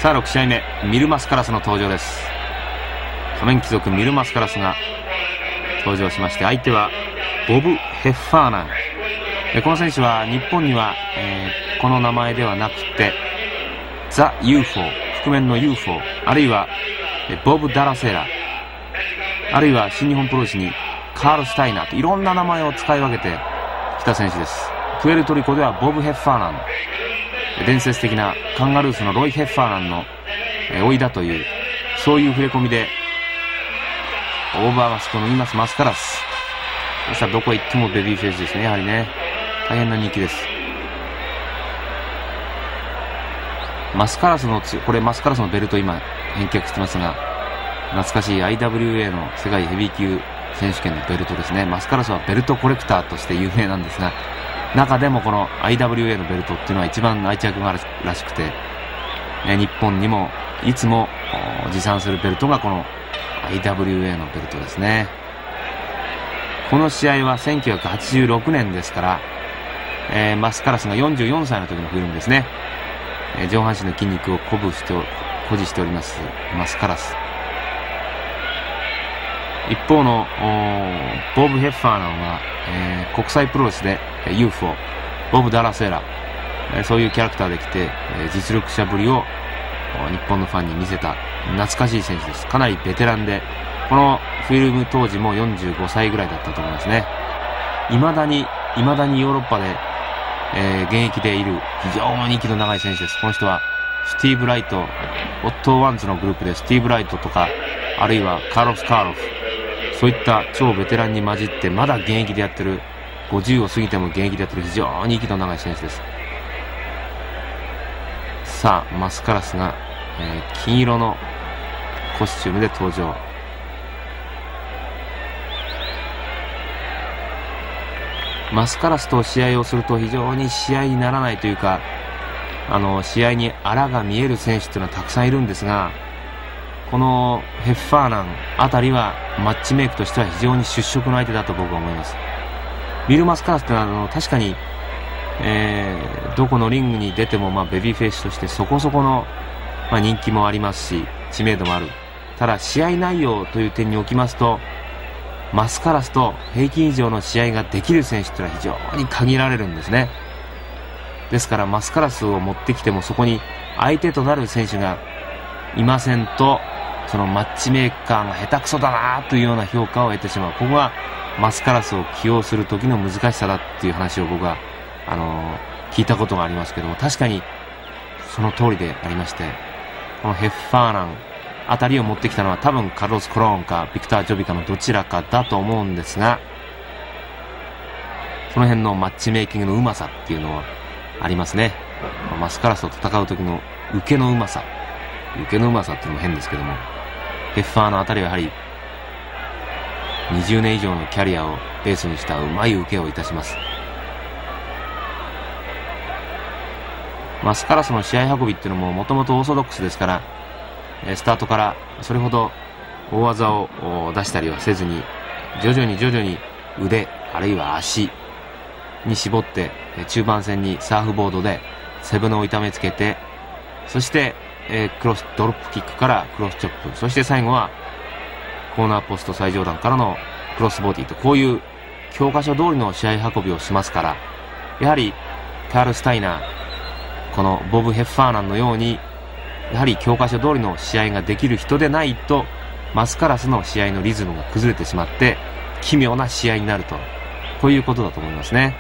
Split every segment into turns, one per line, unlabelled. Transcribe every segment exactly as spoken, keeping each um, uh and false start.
さあろく試合目、ミルマスカラスの登場です。仮面貴族ミルマスカラスが登場しまして、相手はボブ・ヘッファーナン。えこの選手は日本には、えー、この名前ではなくてザ・ユーフォー、覆面の ユーフォー、あるいはボブ・ダラセーラ、あるいは新日本プロレスにカール・スタイナーといろんな名前を使い分けてきた選手です。プエルトリコではボブ・ヘッファーナン、伝説的なカンガルースのロイ・ヘッファーナンの甥いだという、そういう触れ込みでオーバーマスクのいますマスカラス。そしたらどこへ行ってもベビーフェイスですね。やはりね、大変な人気です。マスカラスのつこれマスカラスのベルト今返却してますが、懐かしい アイダブリューエー の世界ヘビー級選手権のベルトですね。マスカラスはベルトコレクターとして有名なんですが、中でもこの アイダブリューエー のベルトっていうのは一番愛着があるらしくて、え日本にもいつも持参するベルトがこの アイダブリューエー のベルトですね。この試合はせんきゅうひゃくはちじゅうろくねんですから、えー、マスカラスがよんじゅうよんさいの時のフィルムですね。えー、上半身の筋肉を鼓舞して誇示しておりますマスカラス。一方のボブ・ヘッファーナンは、えー、国際プロレスで ユーフォー、 ボブ・ダラセーラ、えー、そういうキャラクターで来て、えー、実力者ぶりを日本のファンに見せた懐かしい選手です。かなりベテランで、このフィルム当時もよんじゅうごさいぐらいだったと思いますね。未だに未だにヨーロッパで、えー、現役でいる非常に息の長い選手です。この人はスティーブ・ライト、オットー・ワンズのグループでスティーブ・ライトとか、あるいはカーロス・カーロフ、そういった超ベテランに混じってまだ現役でやってる、ごじゅうを過ぎても現役でやってる非常に息の長い選手です。さあマスカラスが、えー、金色のコスチュームで登場。マスカラスと試合をすると非常に試合にならないというか、あの試合にあらが見える選手というのはたくさんいるんですが、このヘッファーナンあたりはマッチメイクとしては非常に出色の相手だと僕は思います。ミルマスカラスというのはあの確かに、えー、どこのリングに出ても、まあ、ベビーフェイスとしてそこそこの、まあ、人気もありますし知名度もある。ただ試合内容という点におきますと、マスカラスと平均以上の試合ができる選手というのは非常に限られるんですね。ですからマスカラスを持ってきてもそこに相手となる選手がいませんと、そのマッチメーカーが下手くそだなというような評価を得てしまう。ここがマスカラスを起用する時の難しさだっていう話を僕はあのー、聞いたことがありますけども、確かにその通りでありまして、このヘッファーナンあたりを持ってきたのは多分カルロス・コローンかビクター・ジョビカのどちらかだと思うんですが、その辺のマッチメイキングのうまさっていうのはありますね。マスカラスと戦う時の受けのうまさ、受けのうまさっていうのも変ですけども、ヘッファーのあたりはやはりにじゅうねん以上のキャリアをベースにしたうまい受けをいたします。マスカラスの試合運びっていうのももともとオーソドックスですから、スタートからそれほど大技を出したりはせずに、徐々に徐々に腕あるいは足に絞って中盤戦にサーフボードで背骨を痛めつけて、そしてえー、クロスドロップキックからクロスチョップ、そして最後はコーナーポスト最上段からのクロスボディと、こういう教科書通りの試合運びをしますから、やはりカール・スタイナー、このボブ・ヘッファーナンのようにやはり教科書通りの試合ができる人でないと、マスカラスの試合のリズムが崩れてしまって奇妙な試合になると、こういうことだと思いますね。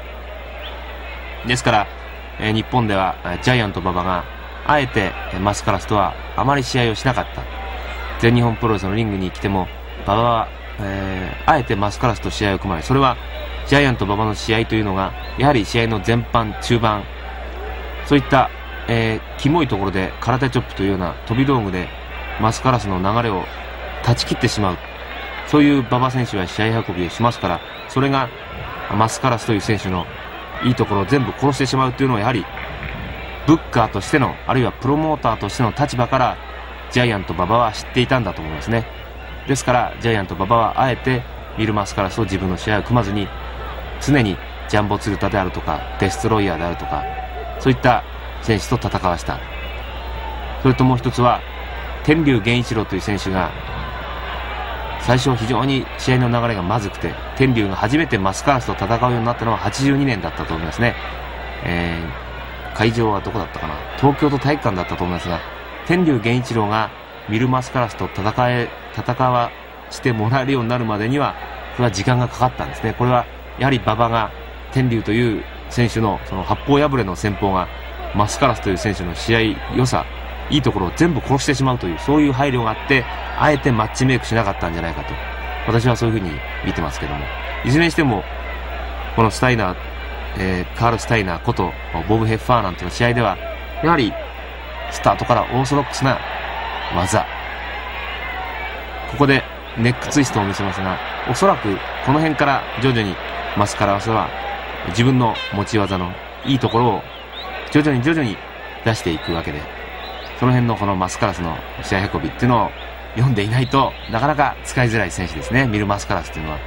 ですから、えー、日本ではジャイアント馬場があえてマスカラスとはあまり試合をしなかった。全日本プロレスのリングに来ても馬場は、えー、あえてマスカラスと試合を組まない。それはジャイアント馬場の試合というのがやはり試合の前半中盤、そういった、えー、キモいところで空手チョップというような飛び道具でマスカラスの流れを断ち切ってしまう、そういう馬場選手は試合運びをしますから、それがマスカラスという選手のいいところを全部殺してしまうというのは、やはりブッカーとしての、あるいはプロモーターとしての立場からジャイアント馬場は知っていたんだと思いますね。ですからジャイアント馬場はあえてミルマスカラスと自分の試合を組まずに、常にジャンボ鶴田であるとかデストロイヤーであるとか、そういった選手と戦わした。 それともう一つは天竜源一郎という選手が最初非常に試合の流れがまずくて、天竜が初めてマスカラスと戦うようになったのははちじゅうにねんだったと思いますね。えー、会場はどこだったかな、東京都体育館だったと思いますが、天竜源一郎がミルマスカラスと戦え戦わしてもらえるようになるまでには、これは時間がかかったんですね。これはやはり馬場が天竜という選手のその八方破れの戦法がマスカラスという選手の試合良さ、いいところを全部殺してしまうという、そういう配慮があってあえてマッチメイクしなかったんじゃないかと、私はそういうふうに見てますけども、いずれにしてもこのスタイナー、えー、カール・スタイナーことボブ・ヘッファーナンとの試合では、やはりスタートからオーソドックスな技、ここでネックツイストを見せますが、おそらくこの辺から徐々にマスカラスは自分の持ち技のいいところを徐々に徐々に出していくわけで、その辺のこのマスカラスの試合運びっていうのを読んでいないとなかなか使いづらい選手ですね、ミルマスカラスというのは。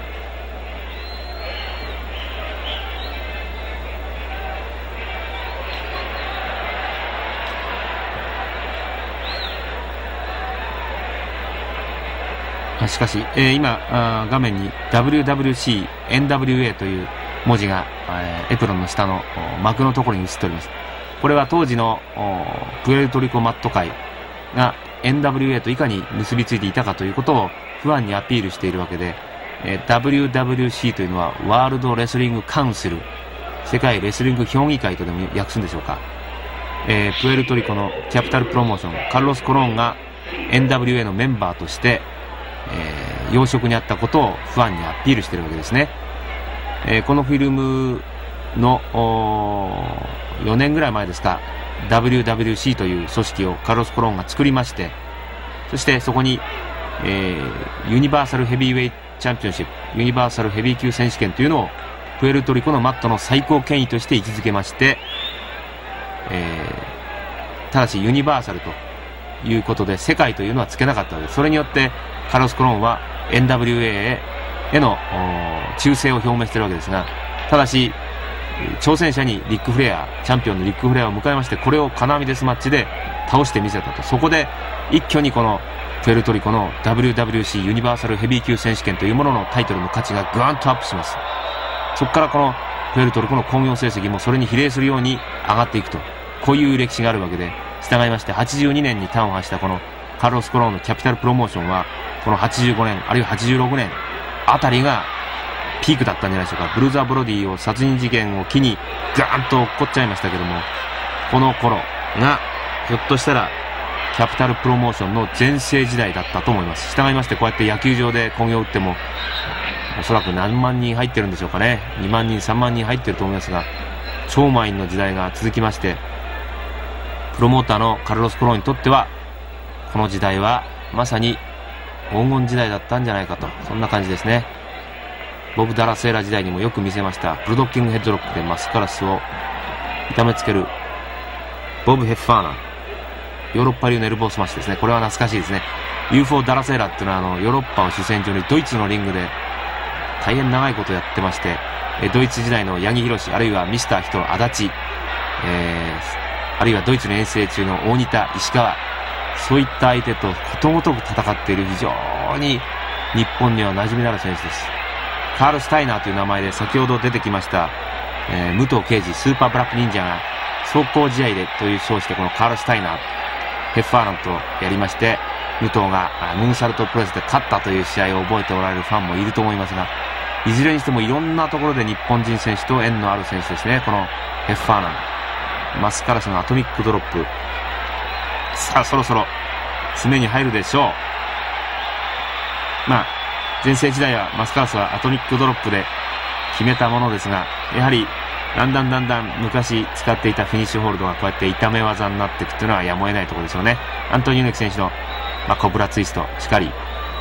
しかし、えー、今画面に ダブリューダブリューシーエヌダブリューエー という文字が、えー、エプロンの下の幕のところに映っております。これは当時のプエルトリコマット界が エヌダブリューエー といかに結びついていたかということをファンにアピールしているわけで、えー、ダブリューダブリューシー というのはワールドレスリングカウンシル、世界レスリング評議会とでも訳すんでしょうか。えー、プエルトリコのキャピタルプロモーション、カルロス・コローンが エヌダブリューエー のメンバーとしてえー、要職にあったことをファンにアピールしているわけですね。えー、このフィルムのよねんぐらい前ですか、 ダブリューダブリューシー という組織をカルロス・コローンが作りまして、そしてそこに、えー、ユニバーサルヘビーウェイチャンピオンシップ、ユニバーサルヘビー級選手権というのをプエルトリコのマットの最高権威として位置づけまして、えー、ただしユニバーサルということで世界というのはつけなかったので、それによってカルロス・コローンは エヌダブリューエー への忠誠を表明しているわけですが、ただし挑戦者にリック・フレア、チャンピオンのリック・フレアを迎えまして、これを金網デスマッチで倒してみせたと。そこで一挙にこのプエルトリコの ダブリューダブリューシー ユニバーサルヘビー級選手権というもののタイトルの価値がグワンとアップします。そこからこのプエルトリコの興行成績もそれに比例するように上がっていくと、こういう歴史があるわけで、従いましてはちじゅうにねんに端を発したこのカルロス・コローンのキャピタルプロモーションは、このはちじゅうごねんあるいははちじゅうろくねんあたりがピークだったんじゃないでしょうか。ブルーザー・ブロディを殺人事件を機にガーンと落っこっちゃいましたけども、この頃がひょっとしたらキャピタルプロモーションの全盛時代だったと思います。従いましてこうやって野球場で興行を打ってもおそらく何万人入ってるんでしょうかね、にまんにんさんまんにん入ってると思いますが、超満員の時代が続きまして、プロモーターのカルロス・コローンにとってはこの時代はまさに黄金時代だったんじゃないかと、そんな感じですね。ボブ・ダラセーラ時代にもよく見せましたブルドッキングヘッドロックでマスカラスを痛めつけるボブ・ヘッファーナン、ヨーロッパ流のエルボースマッシュですね。これは懐かしいですね。 ユーフォー ダラセーラっていうのはあのヨーロッパを主戦場にドイツのリングで大変長いことをやってまして、ドイツ時代の八木弘、あるいはミスターヒトの足立、えー、あるいはドイツに遠征中の大仁田、石川、そういった相手とことごとく戦っている非常に日本には馴染みのある選手です。カール・スタイナーという名前で先ほど出てきました、えー、武藤敬司スーパーブラック忍者が走行試合でという称してこのカール・スタイナー、ヘッファーナンとやりまして、武藤がムーンサルトプレスで勝ったという試合を覚えておられるファンもいると思いますが、いずれにしてもいろんなところで日本人選手と縁のある選手ですね。このヘッファーナン、マスカラスのアトミックドロップ、さあそろそろ詰めに入るでしょう。まあ全盛時代はマスカラスはアトミックドロップで決めたものですが、やはりだんだんだんだん昔使っていたフィニッシュホールドがこうやって痛め技になっていくっていうのはやむを得ないところですよね。アントニオ猪木選手の、まあ、コブラツイストしかり、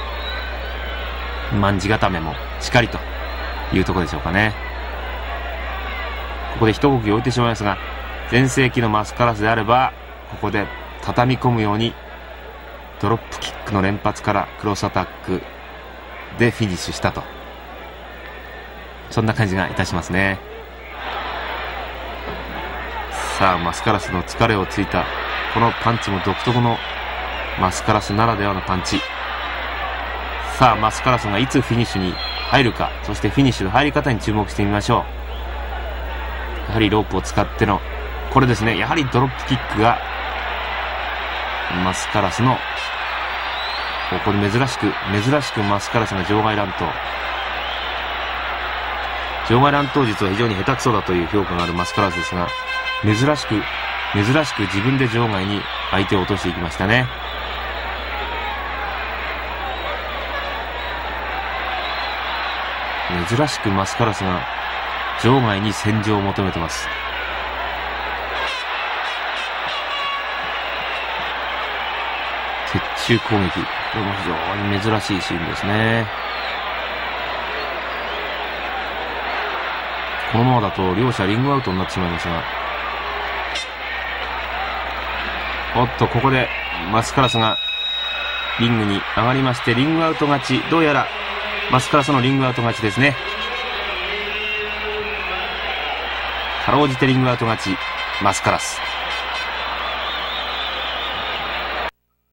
卍固めもしかりというところでしょうかね。ここで一呼吸置いてしまいますが、全盛期のマスカラスであればここで畳み込むようにドロップキックの連発からクロスアタックでフィニッシュしたと、そんな感じがいたしますね。ささあ、マスカラスの疲れをついたこのパンチも独特のマスカラスならではのパンチ。さあ、マスカラスがいつフィニッシュに入るか、そしてフィニッシュの入り方に注目してみましょう。やはりロープを使ってのこれですね。やはりドロップキックがマスカラスの、これ珍しく珍しくマスカラスが場外乱闘場外乱闘術は非常に下手くそだという評価があるマスカラスですが、珍しく珍しく自分で場外に相手を落としていきましたね。珍しくマスカラスが場外に戦場を求めてます。鉄柱攻撃、これも非常に珍しいシーンですね。このままだと両者リングアウトになってしまいますが、おっと、ここでマスカラスがリングに上がりまして、リングアウト勝ち。どうやらマスカラスのリングアウト勝ちですね。かろうじてリングアウト勝ち、マスカラス。